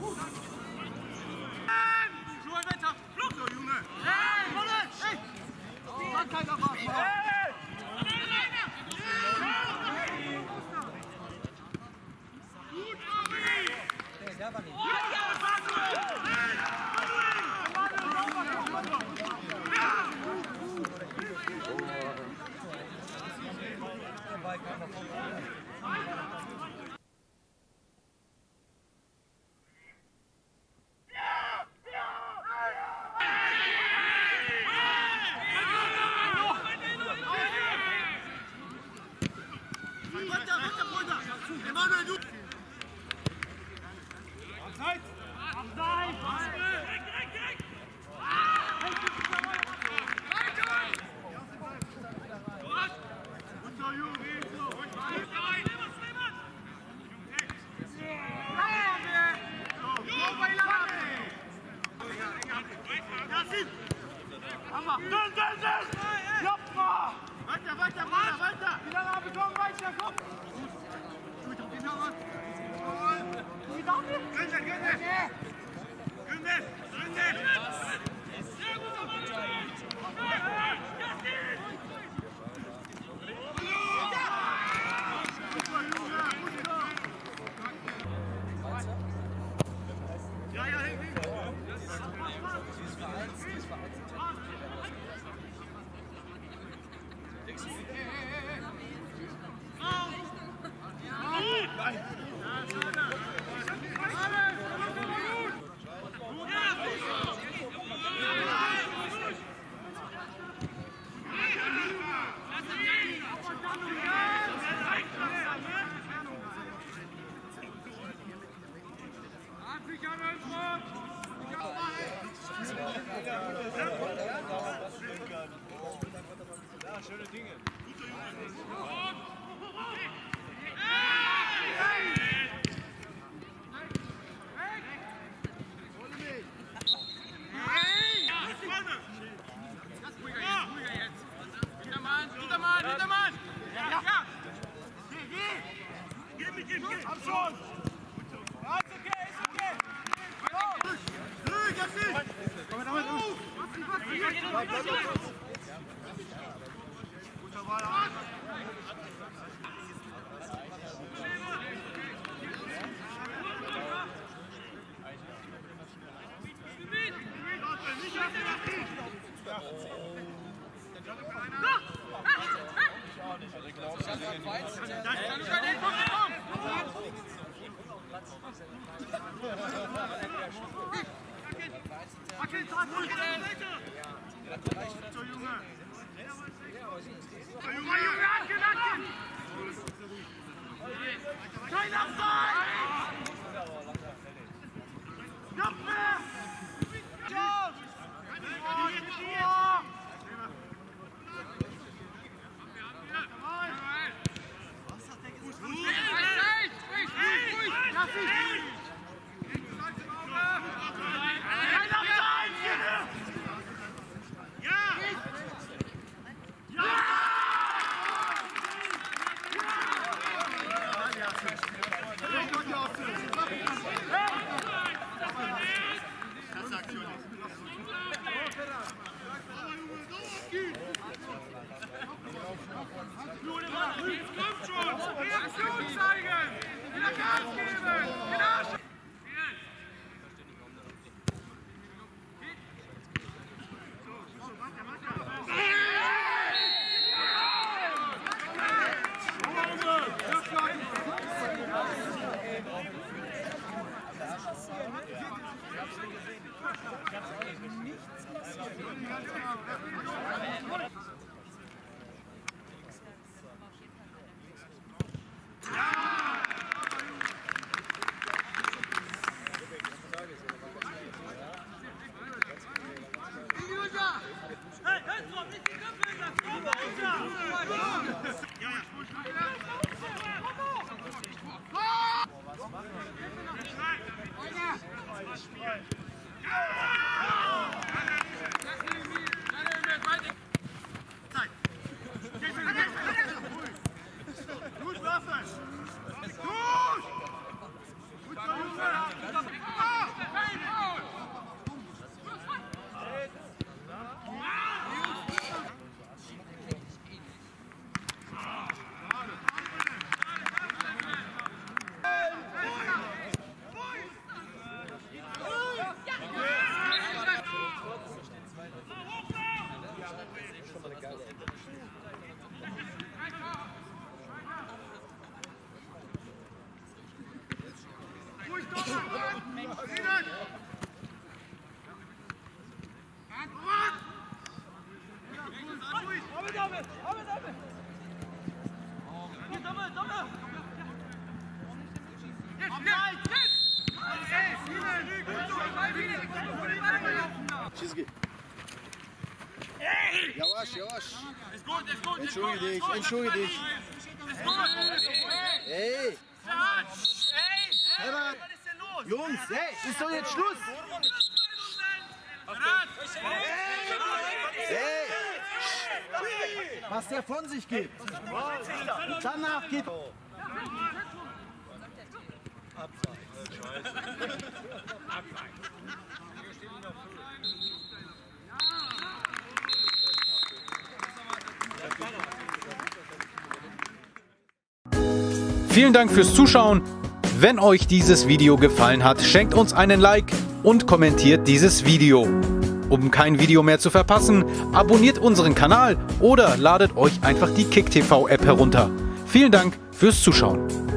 weiter! Flug! So, Junge! Hey, Wolle! Hey! Kann keiner machen! Hey! Gut, Robi! Der war nicht. Weiter! Wie lange habe ich noch weiter? Komm! Wie darf ich? Gründe! Sehr gut, ja, Henry! Ja, schöne Dinge. Hintermann! Ja! Geh! Komm schon! Ja, ist okay! Komm damit! Guter Ball! Kein Abseits! Noch mehr! Ciao! Reaktion zeigen! Wieder Gas geben! Genau! Çizgi. Yavaş yavaş. Entschuldige dich, entschuldige dich. Hey. Herbert. Jungs, hey, ist doch jetzt Schluss. Hey. Was der von sich gibt. Danach geht. Vielen Dank fürs Zuschauen. Wenn euch dieses Video gefallen hat, schenkt uns einen Like und kommentiert dieses Video. Um kein Video mehr zu verpassen, abonniert unseren Kanal oder ladet euch einfach die KickTV App herunter. Vielen Dank fürs Zuschauen.